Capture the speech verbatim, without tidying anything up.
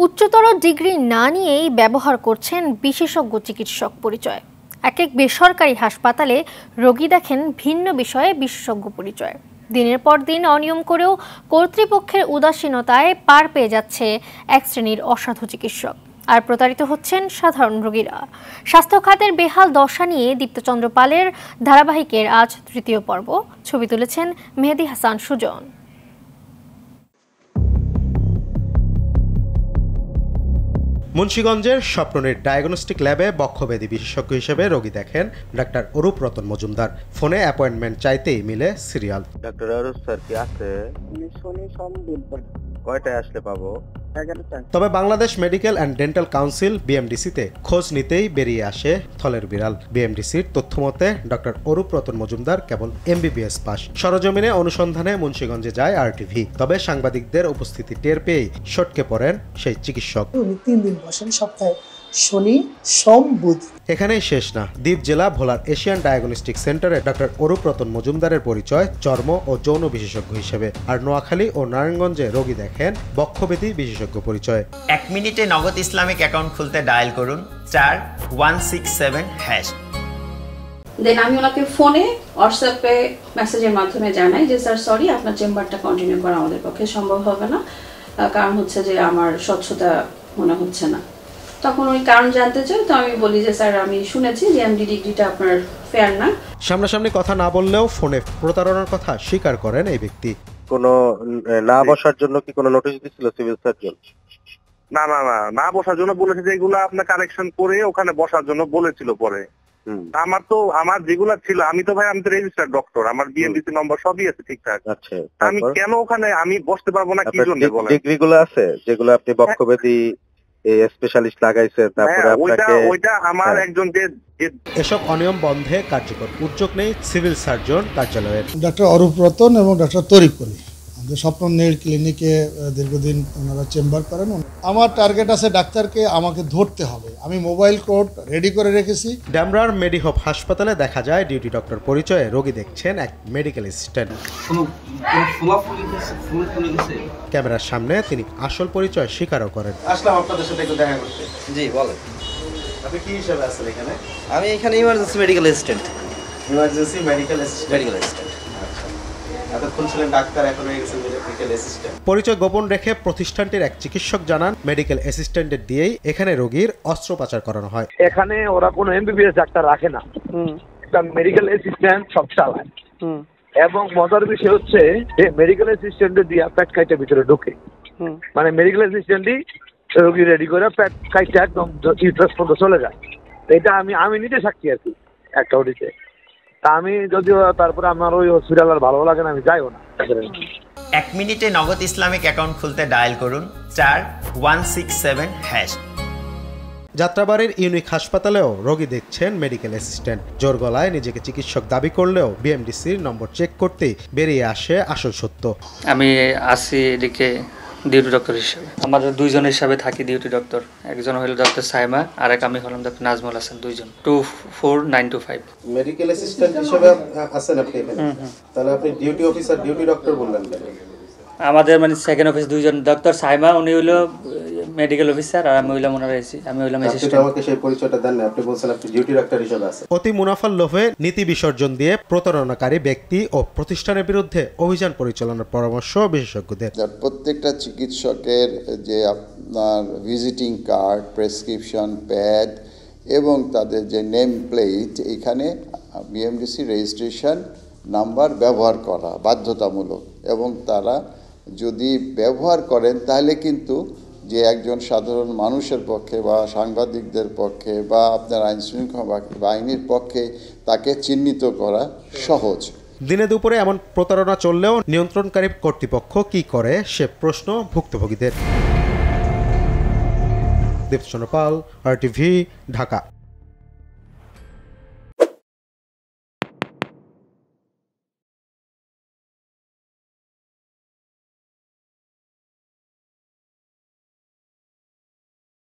উচ্চতর ডিগ্রি না নিয়েই ব্যবহার করছেন বিশেষজ্ঞ চিকিৎসক পরিচয়। এক এক বেসরকারি হাসপাতালে রোগী দেখেন ভিন্ন বিষয়ে বিশেষজ্ঞ পরিচয়। দিনের পর দিন অনিয়ম করেও কর্তৃপক্ষের উদাসীনতায় পার পেয়ে যাচ্ছে এক শ্রেণীর অসাধু চিকিৎসক, আর প্রতারিত হচ্ছেন সাধারণ রোগীরা। স্বাস্থ্য খাতের বেহাল দশা নিয়ে দীপ্তচন্দ্র পালের ধারাবাহিকের আজ তৃতীয় পর্ব। ছবি তুলেছেন মেহেদি হাসান সুজন। মুন্সিগঞ্জের স্বপ্নের ডায়াগনস্টিক ল্যাবে বক্ষব্যাধি বিশেষজ্ঞ হিসেবে রোগী দেখেন ডাক্তার অরূপ রতন মজুমদার। ফোনে অ্যাপয়েন্টমেন্ট চাইতেই মিলে সিরিয়াল। ডাক্তার অরূপ স্যার কি আছে? কয়টায় আসলে পাবো? তবে Bangladesh medical and dental council বিএমডিসিতে খোঁজ নিতেই বেরিয়ে আসে থলের বিড়াল। বিএমডিসির তথ্য মতে ডক্টর অরূপ রতন মজুমদার কেবল এমবিবিএস পাস। সরজমিনে অনুসন্ধানে মুন্সিগঞ্জে যায় আরটিভি। তবে সাংবাদিকদের উপস্থিতি টের পেয়েই সটকে পড়েন সেই চিকিৎসক। উনি তিন দিন বসেন, সপ্তাহে শনি সোম বুধ। এখানেই শেষ না। দ্বীপ জেলা ভোলার এশিয়ান ডায়াগনস্টিক সেন্টারে ডক্টর অরূপ রতন মজুমদারের পরিচয় চর্ম ও যৌন বিশেষজ্ঞ হিসেবে, আর নোয়াখালী ও নারায়ণগঞ্জে রোগী দেখেন বক্ষব্যাধি বিশেষজ্ঞ পরিচয়। এক মিনিটে নগদ ইসলামিক অ্যাকাউন্ট খুলতে ডায়াল করুন চার one six seven hash. Then আমি ওনাকে ফোনে হোয়াটসঅ্যাপে মেসেজের মাধ্যমে জানাই যে স্যার সরি, আপনার চেম্বারটা কন্টিনিউ করা আমাদের পক্ষে সম্ভব হবে না, কারণ হচ্ছে যে আমার স্বচ্ছতা মনে হচ্ছে না। তখন উনি কারণ জানতে চান, তো আমি বলি যে স্যার আমি শুনেছি যে এমডি ডিগ্রিটা আপনার ফেয়ার না। সামনাসামনি কথা না বললেও ফোনে প্রতারণার কথা স্বীকার করেন এই ব্যক্তি। কোনো না বসার জন্য কি কোনো নোটিশ দিছিল সিভিল সার্জন? না না না না বসার জন্য বলেছে, যেগুলো আপনার কারেকশন করে ওখানে বসার জন্য বলেছিল পরে। আমার তো আমার যেগুলা ছিল, আমি তো ভাই আমি তো রেজিস্টার্ড ডক্টর, আমার বিএনডিসি নম্বর সবই আছে ঠিকঠাক। আচ্ছা, আমি কেন ওখানে আমি বসতে পারবো না? কি জন্য বলেন? ডিগ্রিগুলো আছে যেগুলো আপনি বক্ষব্যাধি স্পেশালিস্ট লাগাইছে, তারপরে আপনাকে ওইটা আমার একজন যে এসব অনিয়ম বন্ধে কার্যকর উদ্যোগ নেই সিভিল সার্জন কার্যালয়ের। ডক্টর অরূপ রতন এবং ডক্টর তরিকুল আমাদের স্বপ্ন নীল ক্লিনিকে দীর্ঘদিন ওনারা চেম্বার করেন। আমার টার্গেট আছে ডাক্তারকে আমাকে ধরতে হবে, আমি মোবাইল কোড রেডি করে রেখেছি। ড্যামরার মেডিহোপ হাসপাতালে দেখা যায় ডিউটি ডক্টর পরিচয়ে রোগী দেখছেন এক মেডিকেল অ্যাসিস্ট্যান্ট। ক্যামেরার সামনে তিনি আসল পরিচয় স্বীকারও করেন। আসলাম আপনাদের সাথে একটু দেখা করতে। জি বলেন। আপনি কি হিসেবে আছেন এখানে? আমি এখানে emergency medical assistant. Emergency medical assistant. Medical assistant. পরিচয় গোপন রেখে প্রতিষ্ঠানটির এক চিকিৎসক জানান মেডিকেল অ্যাসিস্ট্যান্টের দিয়েই এখানে রোগীর অস্ত্রোপচার করানো হয়। এখানে ওরা কোনো এমবিবিএস ডাক্তার রাখে না, একটা মেডিকেল অ্যাসিস্ট্যান্ট সব চালায়। এবং মজার বিষয় হচ্ছে যে মেডিকেল অ্যাসিস্ট্যান্টের দিয়ে পেট কাইটা ভিতরে ঢোকে, মানে মেডিকেল অ্যাসিস্ট্যান্টই রোগী রেডি করে পেট কাইটা একদম ইউট্রাস পর্যন্ত চলে যায়। এটা আমি আমি নিজে সাক্ষী আর কি একটা ওটিতে। আমি যদিও তারপরে আমার ওই হসপিটাল আর ভালো লাগে না, আমি যাইও না। এক মিনিটে নগদ ইসলামিক অ্যাকাউন্ট খুলতে ডায়াল করুন চার ওয়ান সিক্স সেভেন হ্যাশ। যাত্রাবাড়ির ইউনিক হাসপাতালেও রোগী দেখছেন মেডিকেল অ্যাসিস্ট্যান্ট। জোর গলায় নিজেকে চিকিৎসক দাবি করলেও বিএমডিসির নম্বর চেক করতেই বেরিয়ে আসে আসল সত্য। আমি আসি এদিকে ডিউটি ডক্টর হিসেবে, আমাদের দুইজন হিসাবে থাকি ডিউটি ডক্টর। একজন হলো ডক্টর সাইমা, আর এক আমি হলাম ডক্টর নাজমুল হাসান। দুইজন two four nine two five medical assistant হিসেবে আছেন আপনি এখানে। তাহলে আপনি ডিউটি অফিসার ডিউটি ডক্টর বললেন কেন? আমাদের মানে সেকেন্ড অফিস দুইজন, ডক্টর সাইমা উনি হলো মেডিকেল অফিসার, আর আমি হইলাম ওনার এসি, আমি হইলাম অ্যাসিস্ট্যান্ট। আমাকে সেই পরিচয়টা দেন না, আপনি বলছেন আপনি ডিউটি ডক্টর হিসেবে আছেন। অতি মুনাফার লোভে নীতি বিসর্জন দিয়ে প্রতারণাকারী ব্যক্তি ও প্রতিষ্ঠানের বিরুদ্ধে অভিযান পরিচালনার পরামর্শ বিশেষজ্ঞদের। প্রত্যেকটা চিকিৎসকের যে আপনার ভিজিটিং কার্ড, প্রেসক্রিপশন প্যাড এবং তাদের যে নেম প্লেট, এখানে বিএমডিসি রেজিস্ট্রেশন নাম্বার ব্যবহার করা বাধ্যতামূলক। এবং তারা যদি ব্যবহার করেন তাহলে কিন্তু যে একজন সাধারণ মানুষের পক্ষে বা সাংবাদিকদের পক্ষে বা আপনার আইন শৃঙ্খলা বাহিনীর পক্ষে তাকে চিহ্নিত করা সহজ। দিনে দুপুরে এমন প্রতারণা চললেও নিয়ন্ত্রণকারী কর্তৃপক্ষ কি করে সে প্রশ্ন ভুক্তভোগীদের। দীপ্তচন্দ্র পাল, আরটিভি, ঢাকা।